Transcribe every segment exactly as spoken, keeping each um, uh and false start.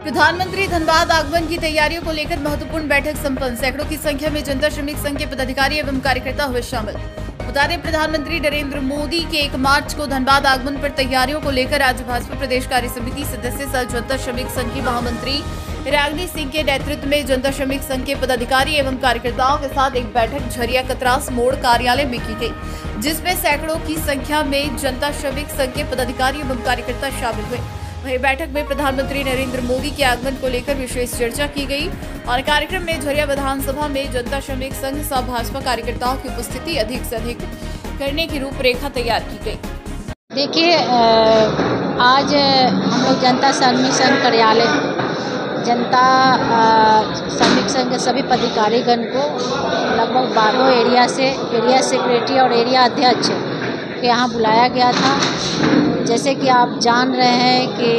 प्रधानमंत्री धनबाद आगमन की तैयारियों को लेकर महत्वपूर्ण बैठक संपन्न। सैकड़ों की संख्या में जनता श्रमिक संघ के पदाधिकारी एवं कार्यकर्ता हुए शामिल। बता दें, प्रधानमंत्री नरेंद्र मोदी के एक मार्च को धनबाद आगमन पर तैयारियों को लेकर आज भाजपा प्रदेश कार्य समिति सदस्य सह जनता श्रमिक संघ की महामंत्री रागिनी सिंह के नेतृत्व में जनता श्रमिक संघ के पदाधिकारी एवं कार्यकर्ताओं के साथ एक बैठक झरिया कतरास मोड़ कार्यालय में की गई, जिसमें सैकड़ों की संख्या में जनता श्रमिक संघ के पदाधिकारी एवं कार्यकर्ता शामिल हुए। वहीं बैठक में प्रधानमंत्री नरेंद्र मोदी के आगमन को लेकर विशेष चर्चा की गई और कार्यक्रम में झरिया विधानसभा में जनता श्रमिक संघ सह भाजपा कार्यकर्ताओं की उपस्थिति अधिक से अधिक करने की रूपरेखा तैयार की गई। देखिए, आज हम लोग जनता श्रमिक संघ कार्यालय जनता श्रमिक संघ के सभी पदाधिकारीगण को लगभग बारह एरिया से एरिया सेक्रेटरी और एरिया अध्यक्ष के यहाँ बुलाया गया था। जैसे कि आप जान रहे हैं कि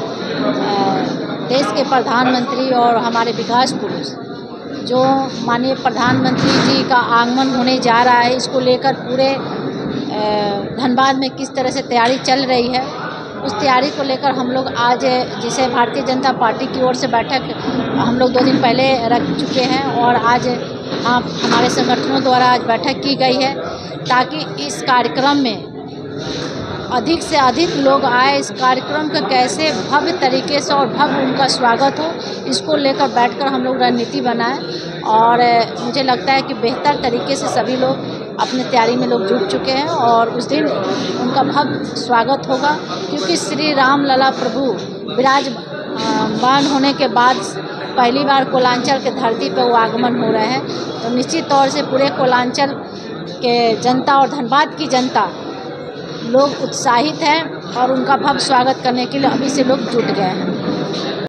देश के प्रधानमंत्री और हमारे विकास पुरुष जो माननीय प्रधानमंत्री जी का आगमन होने जा रहा है, इसको लेकर पूरे धनबाद में किस तरह से तैयारी चल रही है, उस तैयारी को लेकर हम लोग आज, जिसे भारतीय जनता पार्टी की ओर से बैठक हम लोग दो दिन पहले रख चुके हैं और आज हम हमारे संगठनों द्वारा आज बैठक की गई है ताकि इस कार्यक्रम में अधिक से अधिक लोग आए। इस कार्यक्रम का कैसे भव्य तरीके से और भव्य उनका स्वागत हो, इसको लेकर बैठकर हम लोग रणनीति बनाएं और मुझे लगता है कि बेहतर तरीके से सभी लोग अपने तैयारी में लोग जुट चुके हैं और उस दिन उनका भव्य स्वागत होगा, क्योंकि श्री राम लला प्रभु विराजमान होने के बाद पहली बार कोलांचल के धरती पर वो आगमन हो रहे हैं। तो निश्चित तौर से पूरे कोलांचल के जनता और धनबाद की जनता लोग उत्साहित हैं और उनका भव्य स्वागत करने के लिए अभी से लोग जुट गए हैं।